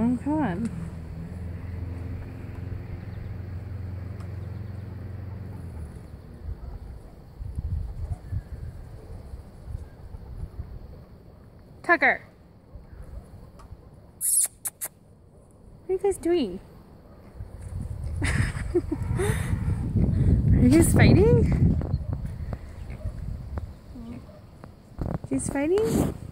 Oh, come on. Tucker! What are you guys doing? Are you guys fighting? You guys fighting?